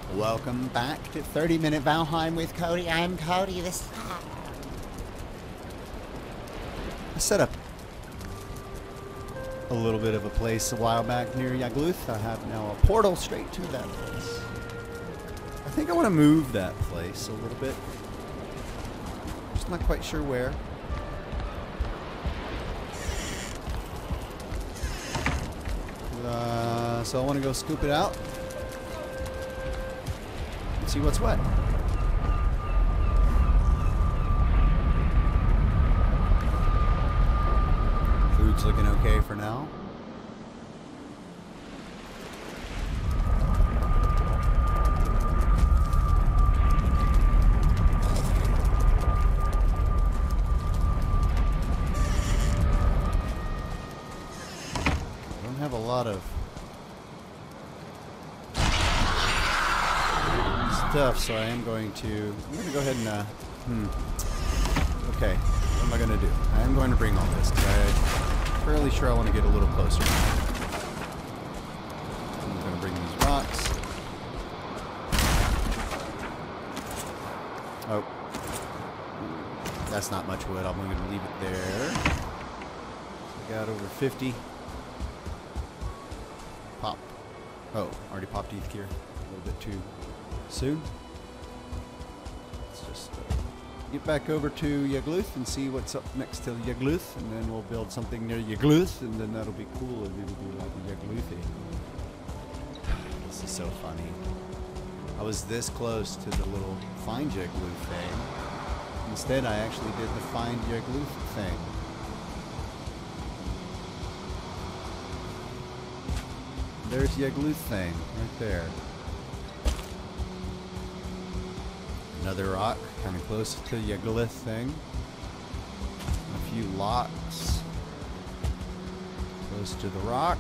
Welcome back to 30 Minute Valheim with Cody. I'm Cody. I set up a little bit of a place a while back near Yagluth. I have now a portal straight to that place. I think I want to move that place a little bit. Just not quite sure where. So I want to go scoop it out. See what's what. Food's looking okay for now. I don't have a lot of stuff, so I am going to go ahead and okay, what am I going to do? I am going to bring all this because I'm fairly sure I want to get a little closer. I'm going to bring these rocks. Oh, that's not much wood. I'm going to leave it there. I got over 50. Pop. Oh, already popped ETH gear. A little bit too soon. Let's just get back over to Yagluth and see what's up next to Yagluth, and then we'll build something near Yagluth, and then that'll be cool. It'll be like Yagluthi. This is so funny. I was this close to the little find Yagluth thing. Instead, I actually did the find Yagluth thing. There's Yagluth thing right there. Another rock, kind of close to Yagluth thing. A few lots close to the rock.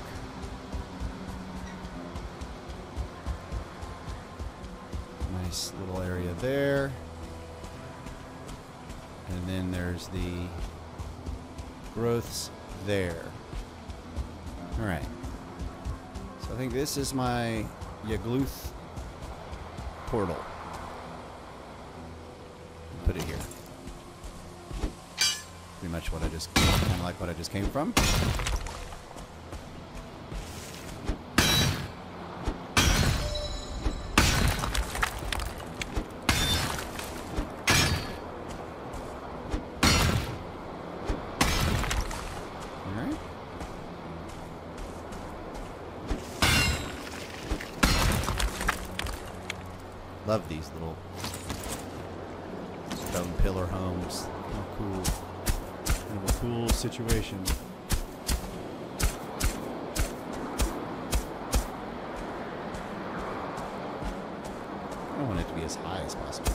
Nice little area there. And then there's the growths there. Alright. So I think this is my Yagluth portal. Put it here. Pretty much what I just, kind of like what I just came from. Alright. Love these little stone pillar homes. How cool. Kind of a cool situation. I want it to be as high as possible.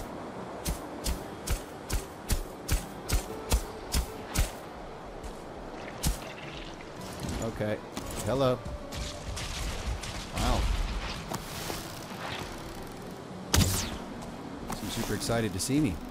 Okay. Hello. Wow. I'm super excited to see me.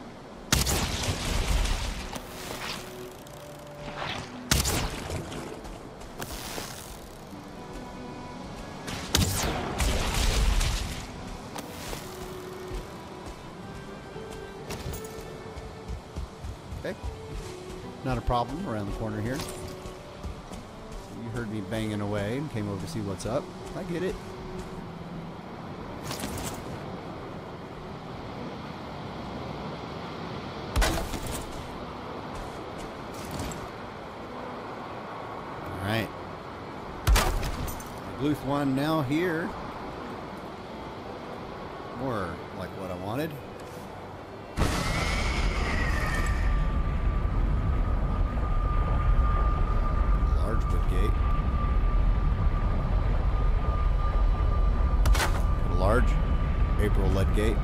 Okay. Not a problem around the corner here. You heard me banging away and came over to see what's up. I get it. Alright. Yagluth 1 now here. More like what I wanted. Large wood gate. A large April lead gate.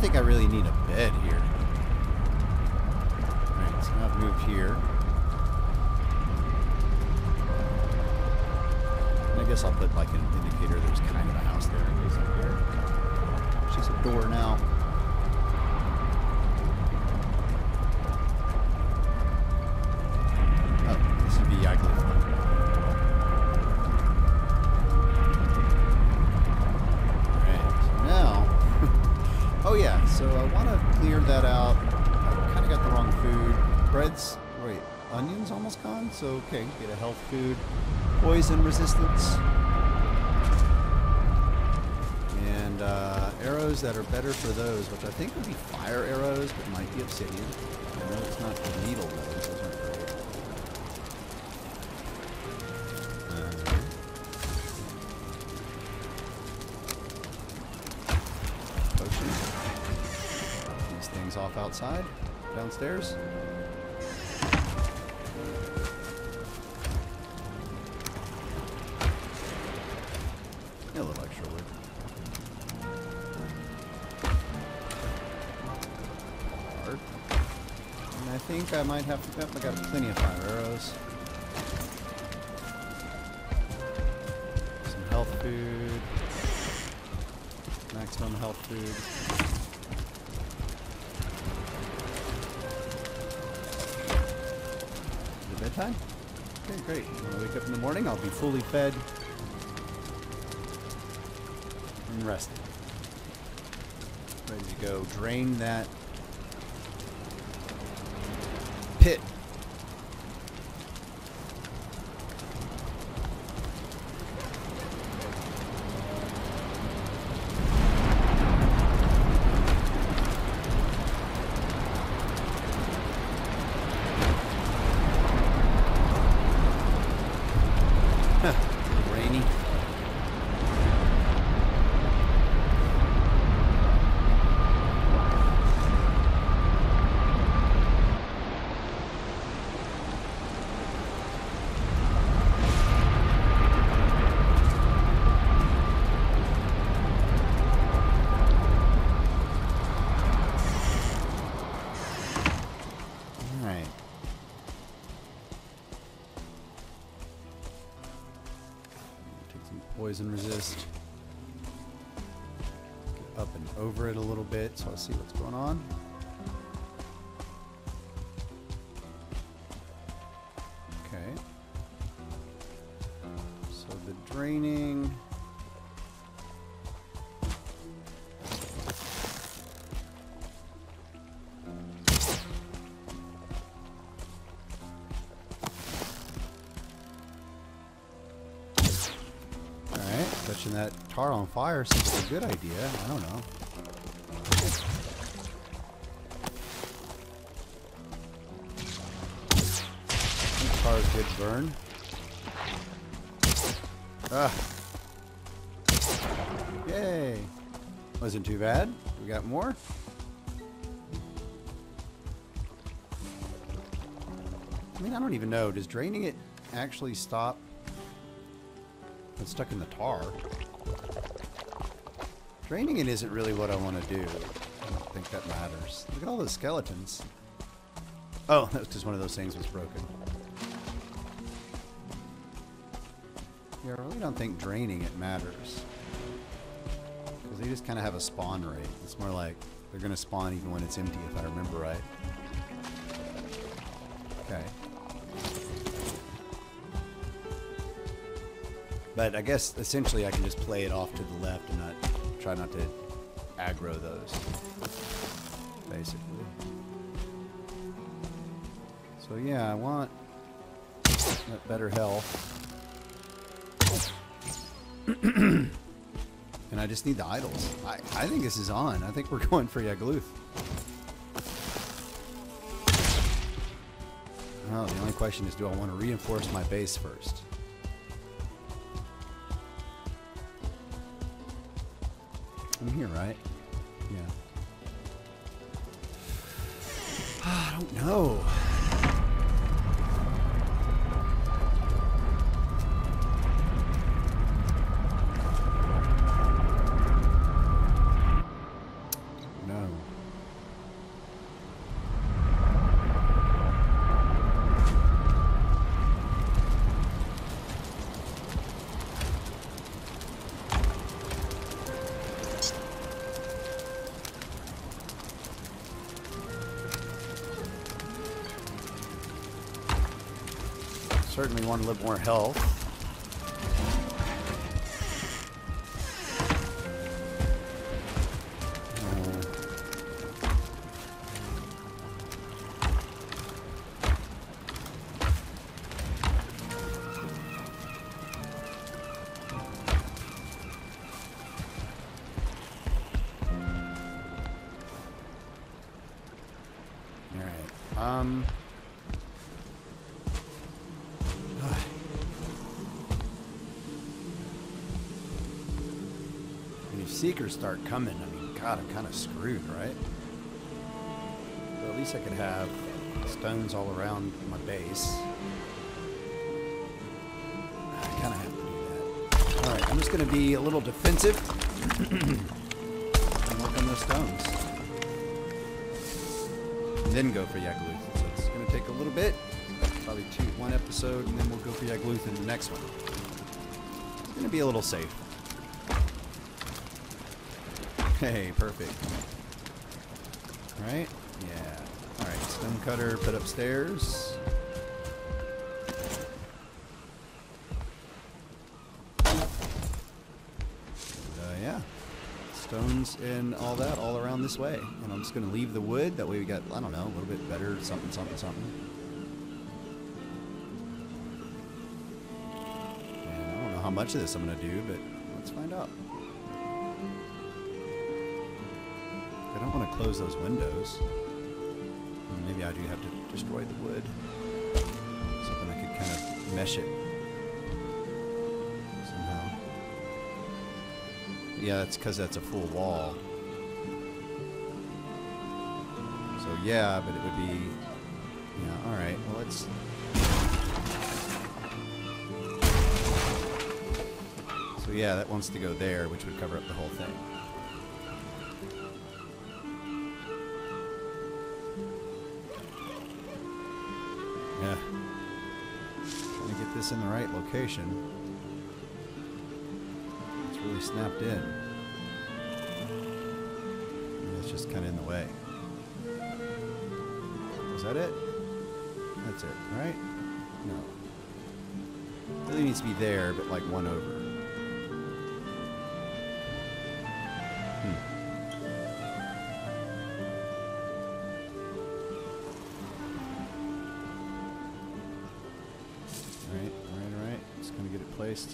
think I really need a bed here. Alright, so now I've moved here. And I guess I'll put like an indicator there's kind of a house there in case I'm here. It's just a door now. Oh, this would be Yagluth. Oh yeah, so I want to clear that out. I kind of got the wrong food. Bread's, wait, onions almost gone? So, okay, get a health food. Poison resistance. And arrows that are better for those, which I think would be fire arrows, but might be obsidian. I know it's not the needle those aren't great. Things off outside, downstairs. A little extra wood. Hard. And I think I might have to. Yep, I got plenty of fire arrows. Some health food. Maximum health food. Bedtime? Okay, great. When I wake up in the morning, I'll be fully fed and rested. Ready to go drain that pit. Rainy. All right. Poison resist. Get up and over it a little bit so I'll see what's going on. Okay. So the draining. Touching that tar on fire seems like a good idea. I don't know. I think tar is good to burn. Ah. Yay. Wasn't too bad. We got more. I mean, I don't even know. Does draining it actually stop? It's stuck in the tar. Draining it isn't really what I want to do. I don't think that matters. Look at all those skeletons. Oh, that was just one of those things was broken. Yeah, I really don't think draining it matters. Because they just kind of have a spawn rate. It's more like they're going to spawn even when it's empty, if I remember right. Okay. But I guess essentially I can just play it off to the left and try not to aggro those, basically. So yeah, I want that better health. And I just need the idols. I think this is on. I think we're going for Yagluth. Oh, the only question is, do I want to reinforce my base first? I'm here, right? Yeah. I don't know. No. certainly want a little more health. When your seekers start coming, I mean, God, I'm kind of screwed, right? But at least I could have stones all around my base. I kind of have to do that. Alright, I'm just going to be a little defensive and work on those stones. And then go for Yagluth. So it's going to take a little bit. Probably one episode, and then we'll go for Yagluth in the next one. It's going to be a little safe. Hey, perfect. Alright? Yeah. Alright, stone cutter put upstairs. Yeah. Stones and all that all around this way. And I'm just going to leave the wood. That way we got, I don't know, a little bit better something, something, something. And I don't know how much of this I'm going to do, but let's find out. I don't want to close those windows. Maybe I do have to destroy the wood. Something I could kind of mesh it somehow. Yeah, that's because that's a full wall. So yeah, but it would be... Yeah, alright. Well, let's... So yeah, that wants to go there, which would cover up the whole thing. Yeah. Trying to get this in the right location. It's really snapped in. And it's just kind of in the way. Is that it? That's it, right? No. It really needs to be there, but like one over. Placed.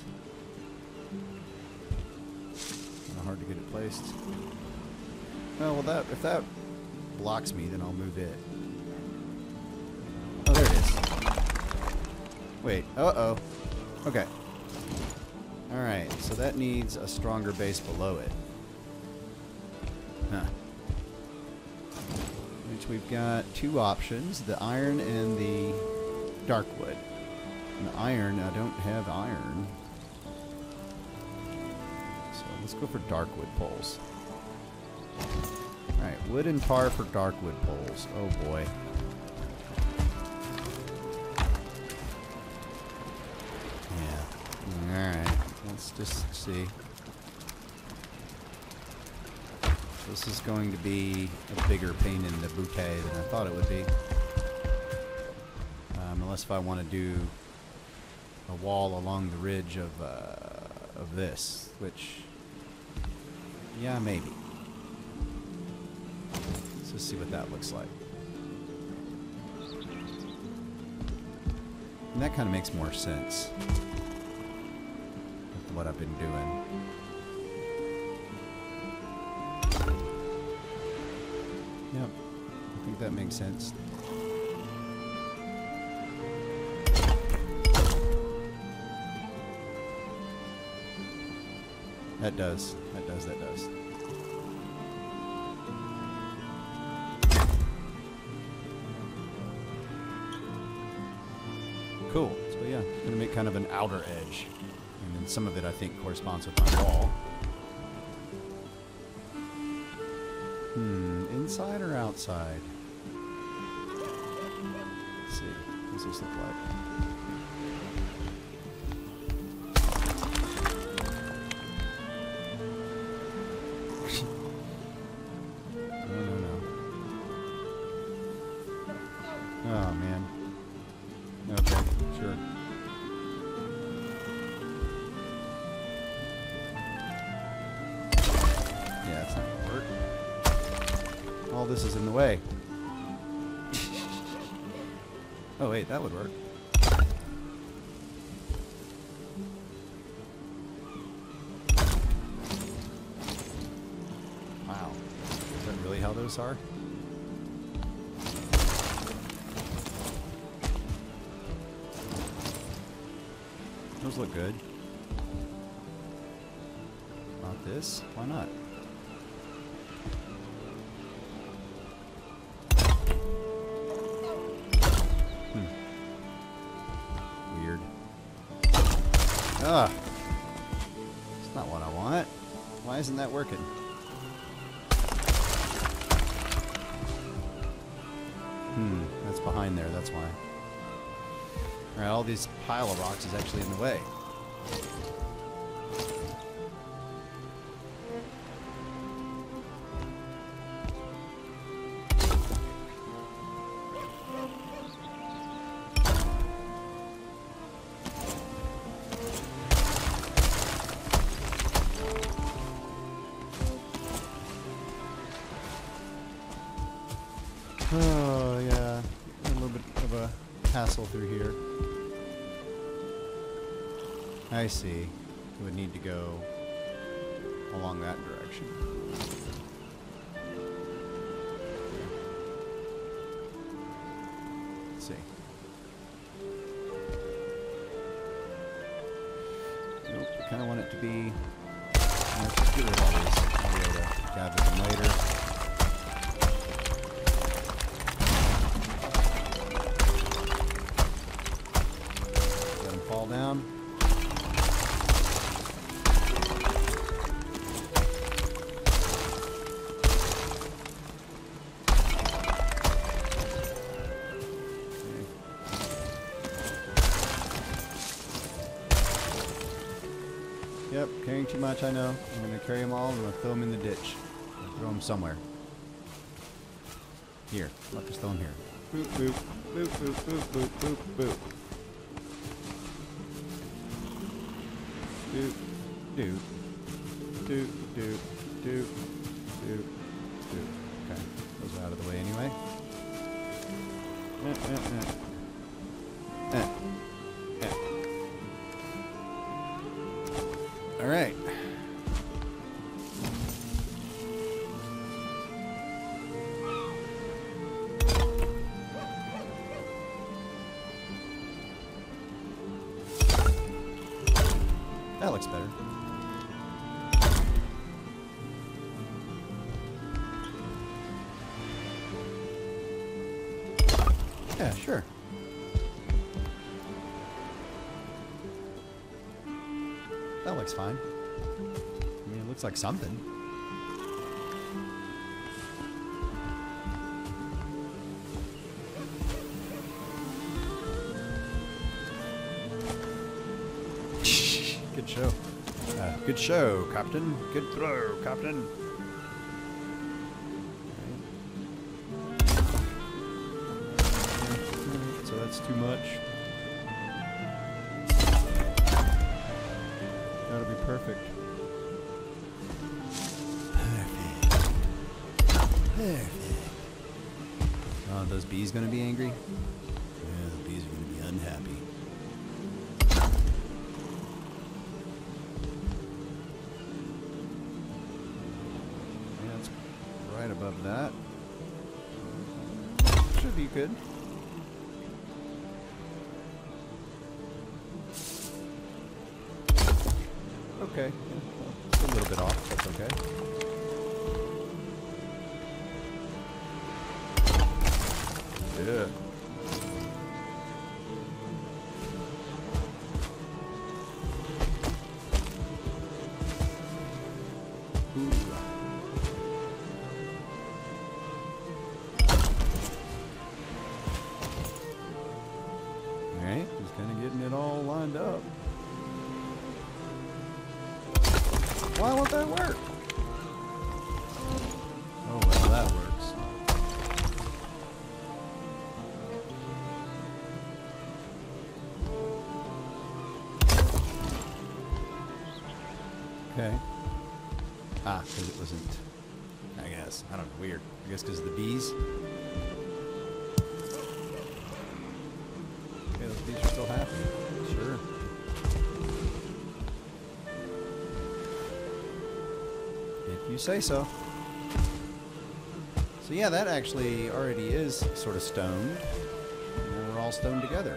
Kind of hard to get it placed. Oh, well, if that blocks me, then I'll move it. Oh, there it is. Wait. Uh-oh. Okay. Alright, so that needs a stronger base below it. Huh. Which we've got two options, the iron and the dark wood. And the iron, I don't have iron. So let's go for darkwood poles. Alright, wood and tar for darkwood poles. Oh boy. Yeah. Alright, let's just see. This is going to be a bigger pain in the bootay than I thought it would be. Unless if I want to do a wall along the ridge of this, which, yeah, maybe. Let's just see what that looks like. And that kind of makes more sense with what I've been doing. Yep, I think that makes sense. That does. That does. That does. Cool. So yeah, I'm going to make kind of an outer edge. And then some of it, I think, corresponds with my wall. Inside or outside? Let's see. What does this look like? Oh, man. Okay, sure. this is in the way. Oh wait, that would work. Wow. Is that really how those are? Those look good. Not this? Why not? Weird. Ah! It's not what I want. Why isn't that working? That's behind there, that's why. Alright, all these pile of rocks is actually in the way. Oh, yeah. A little bit of a hassle through here. I see. It would need to go along that direction. Let's see. Nope, I kind of want it to be... Let's just get rid of all these. I'll be able to gather them later. Let them fall down. Yep, carrying too much, I know. I'm going to carry them all and I'm going to throw them in the ditch. Throw them somewhere. Here, I'll just throw them here. Boop, boop, boop, boop, boop, boop, boop, boop. Doop, doop, doop, doop, doop, doop, doop. Okay, those are out of the way anyway. All right. That looks better. Yeah, sure. That looks fine. I mean, it looks like something. Good show. Good show, Captain. Good throw, Captain. Right. So that's too much. That'll be perfect. Perfect. Oh, those bees gonna be angry? Yeah, the bees are gonna be unhappy. Yeah, it's right above that. Should be good. Okay. Yeah, well, a little bit off, that's okay. Yeah. Alright, just kind of getting it all lined up. Why won't that work? Oh, well, that works. Okay. Ah, because it wasn't I guess. I don't know. Weird. I guess because of the bees. Okay, those bees are still happy. Sure. If you say so. So yeah, that actually already is sort of stoned. And we're all stoned together.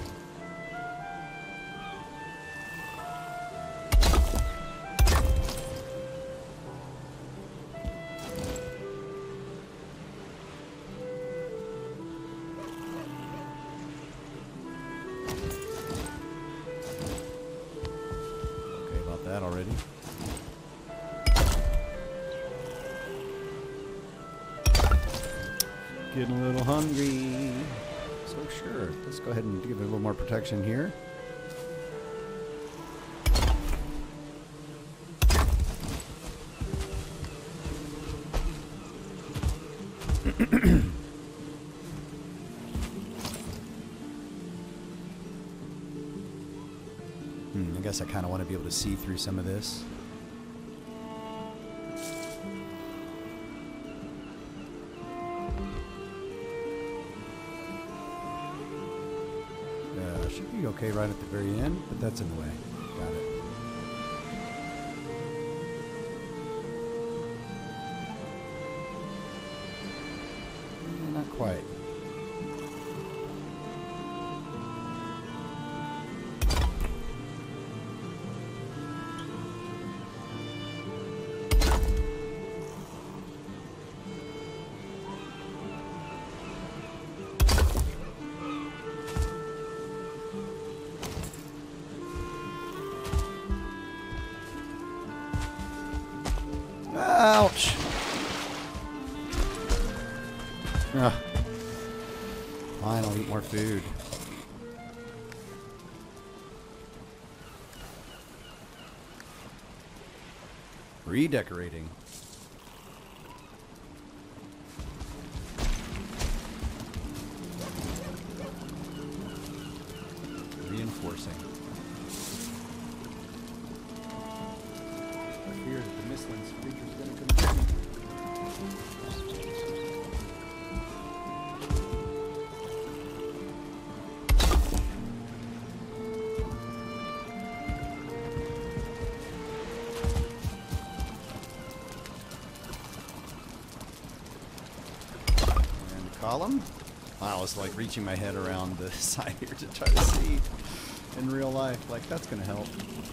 Already. Getting a little hungry. So sure, let's go ahead and give it a little more protection here. I guess I kind of want to be able to see through some of this. Should be okay right at the very end, but that's in the way. Got it. Not quite. Ouch! Ugh. Fine, I'll eat more food. Redecorating. Reinforcing. I fear that the Mistlands creature is going to come down. Column? Wow, it's like reaching my head around the side here to try to see in real life. Like, that's going to help.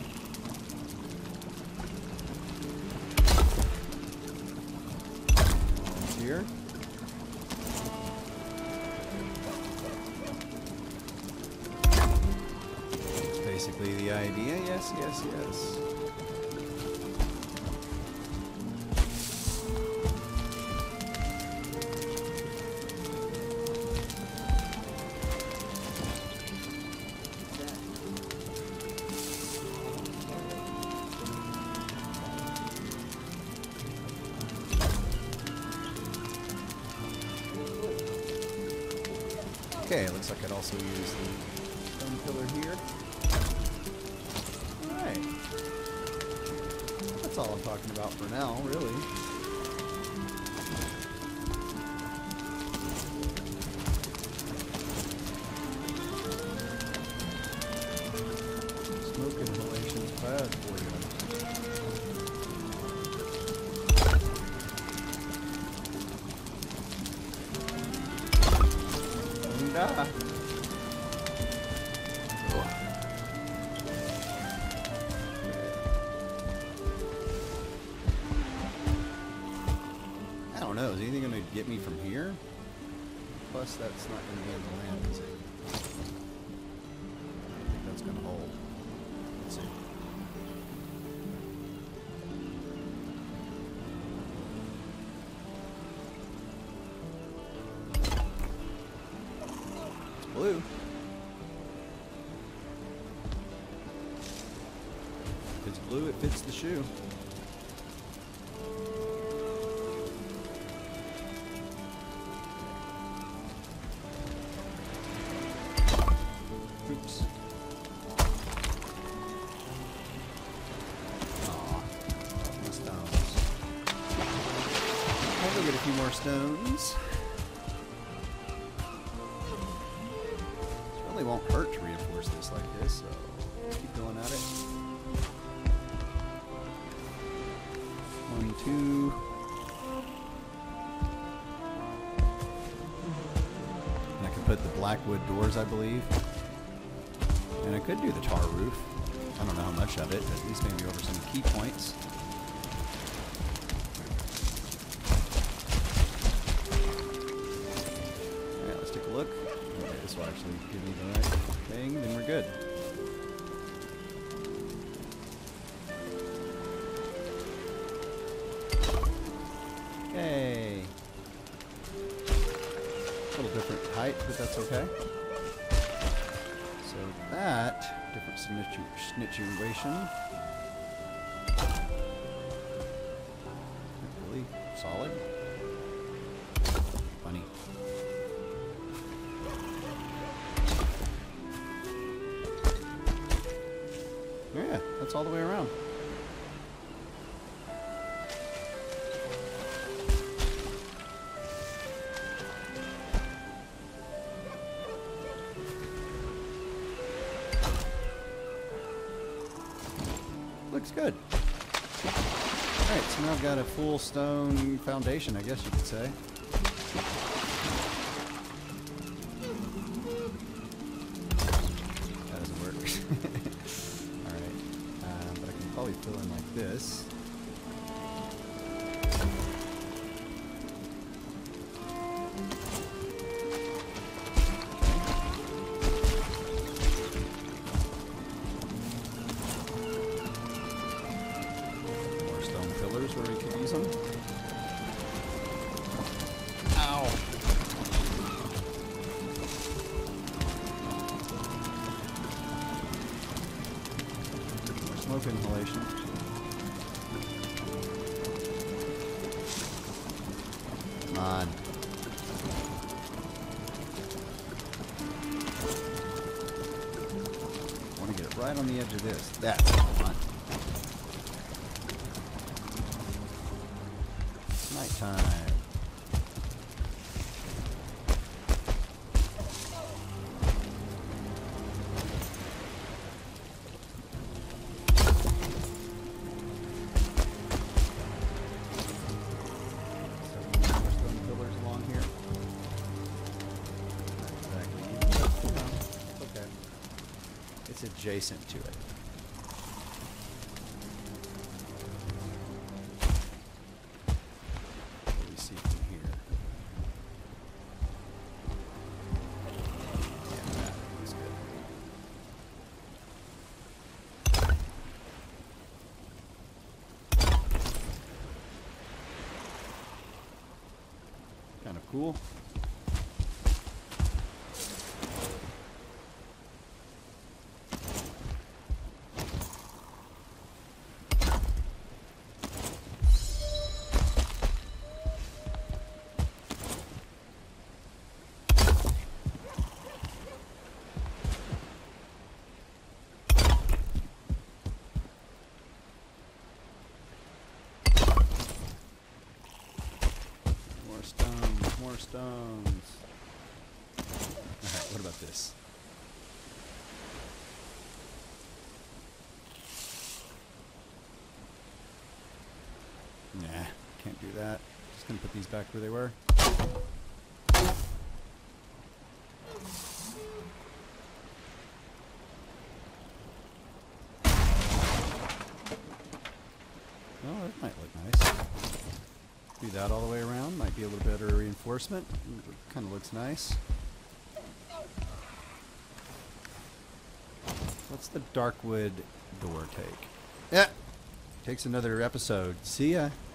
Here. That's basically the idea. Yes, yes, yes. Okay, it looks like I'd also use the stone pillar here. Alright. That's all I'm talking about for now, really. Smoke inhalation's bad for you. Ah. I don't know. Is anything going to get me from here? Plus, that's not going to be in the land, is it? I think that's going to hold. Let's see. Blue. If it's blue, it fits the shoe. Oops. Aw, my stones. get a few more stones. It really won't hurt to reinforce this like this, so let's keep going at it. 1, 2. And I can put the blackwood doors, I believe. And I could do the tar roof. I don't know how much of it, but at least maybe over some key points. Alright, let's take a look. Okay, this will actually give me the right thing, then we're good. Okay. A little different height, but that's okay. So that, different situation. Really solid. Funny. Yeah, that's all the way around. Looks good. Alright, so now I've got a full stone foundation, I guess you could say. That doesn't work. Alright, but I can probably fill in like this. Where we could use them. Ow! More smoke inhalation. Come on. I want to get it right on the edge of this. That's fun. Nighttime. Pillars along here. Not exactly. Okay. It's adjacent to it. Kind of cool. More stones. Alright, what about this? Nah, can't do that. Just gonna put these back where they were. Oh, that might look nice. Do that all the way around. Might be a little better reinforcement. Kind of looks nice. What's the darkwood door take? Yeah. Takes another episode. See ya.